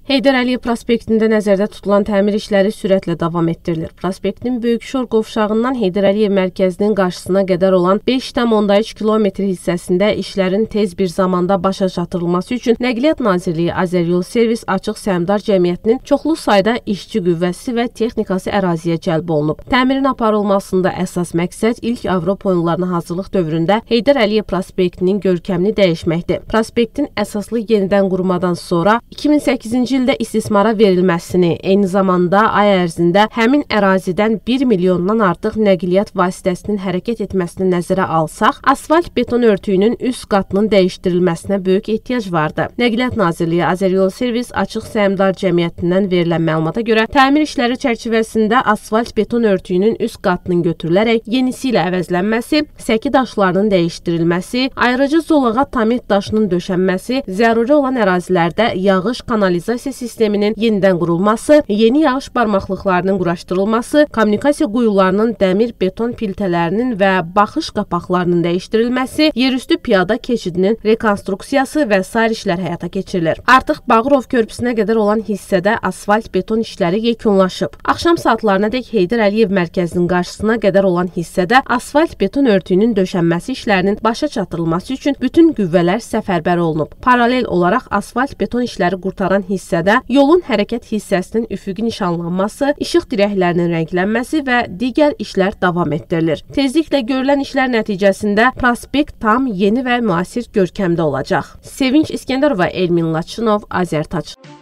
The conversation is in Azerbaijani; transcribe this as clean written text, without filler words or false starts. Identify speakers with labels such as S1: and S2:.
S1: Heydər Əliyev prospektində nəzərdə tutulan təmir işləri sürətlə davam etdirilir. Prospektin Böyükşor qovşağından Heydər Əliyev mərkəzinin qarşısına qədər olan 5,3 km hissəsində işlərin tez bir zamanda başa çatdırılması üçün Nəqliyyat Nazirliyi Azəryol Servis Açıq Səhmdar Cəmiyyətinin çoxlu sayda işçi qüvvəsi və texnikası əraziyə cəlb olunub. Təmirin aparılmasında əsas məqsəd ilk Avropa oyunlarına hazırlıq dövründə Heydər Əliyev prospektinin görkəmini dəyişməkdir. Prospektin əsaslı yenidən qurmadan sonra 2008-ci ildə istismara verilməsini, eyni zamanda ay ərzində həmin ərazidən 1 milyondan artıq nəqliyyat vasitəsinin hərəkət etməsini nəzərə alsaq, asfalt beton örtüyünün üst qatının dəyişdirilməsinə böyük ehtiyac vardı. Nəqliyyat Nazirliyi Azəryol Servis Açıq Səhmdar Cəmiyyətindən verilən məlumata görə təmir işləri çərçivəsində asfalt beton örtüyünün üst qatının götürülərək yenisi ilə əvəzlənməsi, səki daşlarının dəyişdirilməsi, ayrıcı zolağa tamit daşının döşənməsi, zəruri olan ərazilərdə yağış kanalizasiya sisteminin yenidən qurulması, yeni yağış barmaqlıqlarının quraşdırılması, kommunikasiya quyularının dəmir beton piltələrinin və baxış qapaqlarının dəyişdirilməsi, yerüstü piyada keçidinin rekonstruksiyası və sair işlər həyata keçirilir. Artıq Bağırov körpüsünə qədər olan hissədə asfalt beton işləri yekunlaşıb. Axşam saatlarınadək Heydər Əliyev mərkəzinin qarşısına qədər olan hissədə asfalt beton örtüyünün döşənməsi işlərinin başa çatdırılması üçün bütün qüvvələr səfərbər olunub. Paralel olaraq asfalt beton işləri qurtaran hissədə yolun hərəkət hissəsinin üfüqi nişanlanması, işıq dirəklərinin rənglənməsi və digər işlər davam etdirilir. Tezliklə görülən işlər nəticəsində prospekt tam yeni və müasir görkəmdə olacaq. Sevinç İskəndərova, Elmin Laçınov, Azərtac.